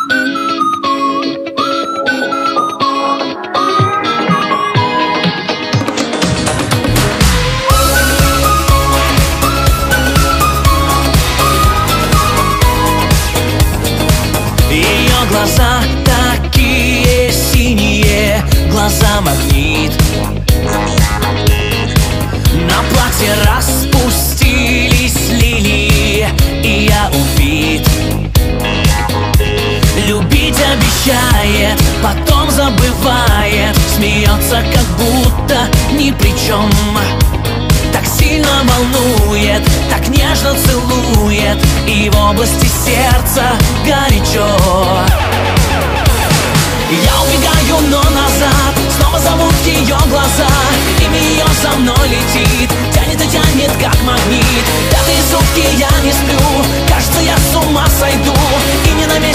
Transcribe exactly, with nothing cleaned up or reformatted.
Глаза такие синие, глаза магнит. На платье распустились лилии, и я убит. Любить обещает, потом забывает, смеется, как будто ни при чем. Так сильно волнует, так нежно целует, и в области сердца горячо. Я убегаю, но назад снова зовут ее глаза. Имя ее за мной летит, тянет и тянет, как магнит. Пятые сутки я не сплю, кажется, я с ума сойду. И не на месте